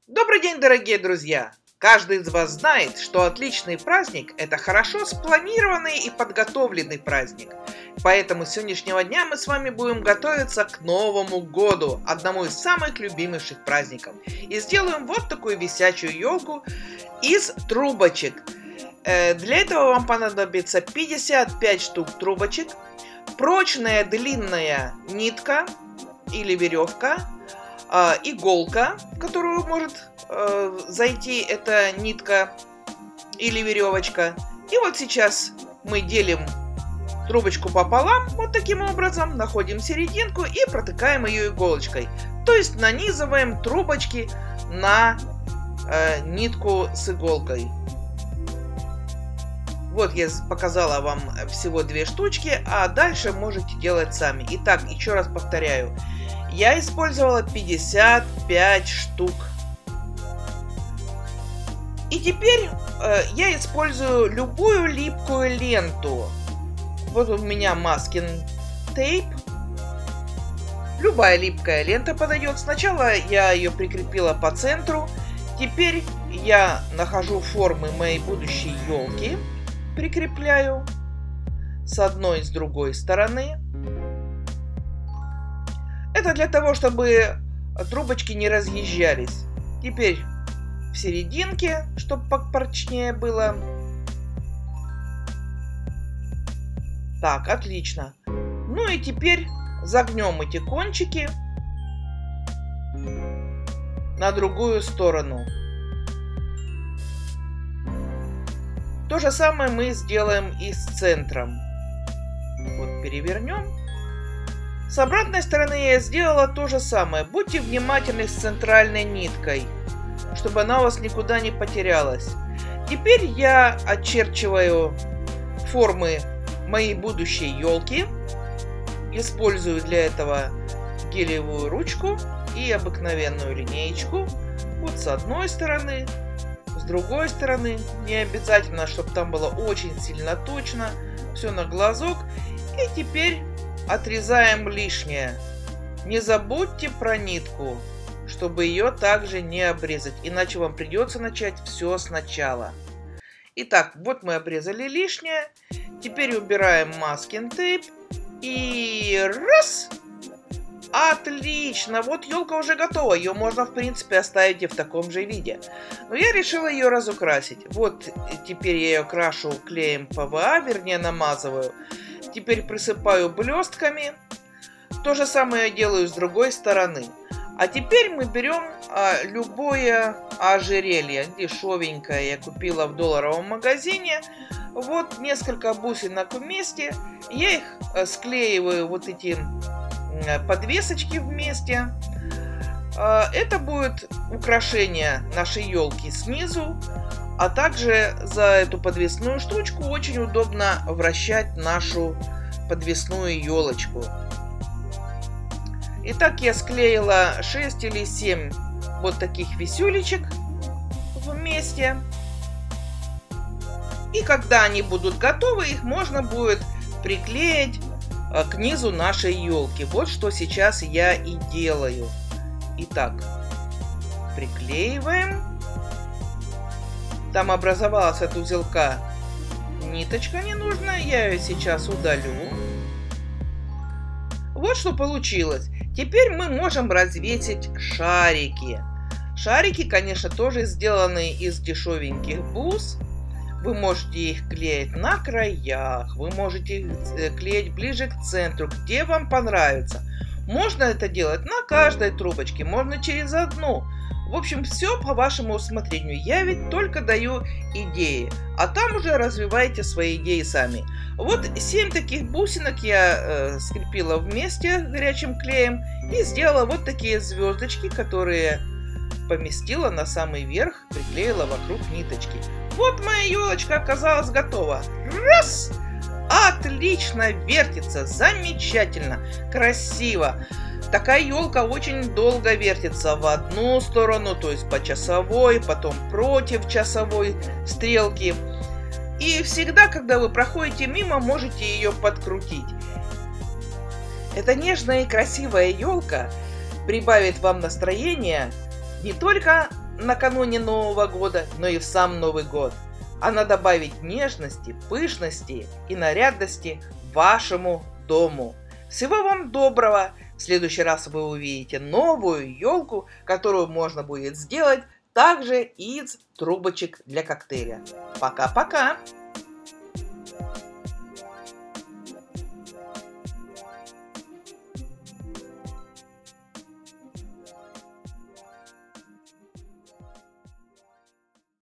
Добрый день, дорогие друзья! Каждый из вас знает, что отличный праздник – это хорошо спланированный и подготовленный праздник. Поэтому с сегодняшнего дня мы с вами будем готовиться к Новому году, одному из самых любимейших праздников. И сделаем вот такую висячую елку из трубочек. Для этого вам понадобится 55 штук трубочек, прочная длинная нитка или веревка, иголка, в которую может зайти эта нитка или веревочка. И вот сейчас мы делим трубочку пополам, вот таким образом, находим серединку и протыкаем ее иголочкой. То есть нанизываем трубочки на нитку с иголкой. Вот я показала вам всего 2 штучки, а дальше можете делать сами. Итак, еще раз повторяю. Я использовала 55 штук. И теперь я использую любую липкую ленту. Вот у меня маскин тейп. Любая липкая лента подойдет. Сначала я ее прикрепила по центру. Теперь я нахожу формы моей будущей елки. Прикрепляю с одной и с другой стороны. Это для того, чтобы трубочки не разъезжались. Теперь в серединке, чтобы попрочнее было. Так, отлично. Ну и теперь загнем эти кончики на другую сторону. То же самое мы сделаем и с центром. Вот перевернем. С обратной стороны я сделала то же самое. Будьте внимательны с центральной ниткой, чтобы она у вас никуда не потерялась. Теперь я очерчиваю формы моей будущей елки. Использую для этого гелевую ручку и обыкновенную линеечку. Вот с одной стороны, с другой стороны. Не обязательно, чтобы там было очень сильно точно. Все на глазок. И теперь отрезаем лишнее. Не забудьте про нитку, чтобы ее также не обрезать, иначе вам придется начать все сначала. Итак, вот мы обрезали лишнее. Теперь убираем маскин тейп. И раз! Отлично! Вот елка уже готова. Ее можно, в принципе, оставить и в таком же виде. Но я решила ее разукрасить. Вот теперь я ее крашу клеем ПВА, вернее намазываю. Теперь присыпаю блестками. То же самое я делаю с другой стороны. А теперь мы берем любое ожерелье, дешевенькое, я купила в долларовом магазине. Вот несколько бусинок вместе. Я их склеиваю, вот эти подвесочки вместе. Это будет украшение нашей елки снизу. А также за эту подвесную штучку очень удобно вращать нашу подвесную елочку. Итак, я склеила 6 или 7 вот таких висюлечек вместе. И когда они будут готовы, их можно будет приклеить к низу нашей елки. Вот что сейчас я и делаю. Итак, приклеиваем. Там образовалась от узелка ниточка ненужная. Я ее сейчас удалю. Вот что получилось. Теперь мы можем развесить шарики. Шарики, конечно, тоже сделаны из дешевеньких бус. Вы можете их клеить на краях. Вы можете их клеить ближе к центру, где вам понравится. Можно это делать на каждой трубочке. Можно через одну. В общем, все по вашему усмотрению. Я ведь только даю идеи, а там уже развивайте свои идеи сами. Вот 7 таких бусинок я скрепила вместе горячим клеем и сделала вот такие звездочки, которые поместила на самый верх, приклеила вокруг ниточки. Вот моя елочка оказалась готова. Раз! Отлично вертится, замечательно, красиво. Такая елка очень долго вертится в одну сторону, то есть по часовой, потом против часовой стрелки. И всегда, когда вы проходите мимо, можете ее подкрутить. Эта нежная и красивая елка прибавит вам настроение не только накануне Нового года, но и в сам Новый год. Она добавит нежности, пышности и нарядности вашему дому. Всего вам доброго! В следующий раз вы увидите новую елку, которую можно будет сделать также из трубочек для коктейля. Пока-пока!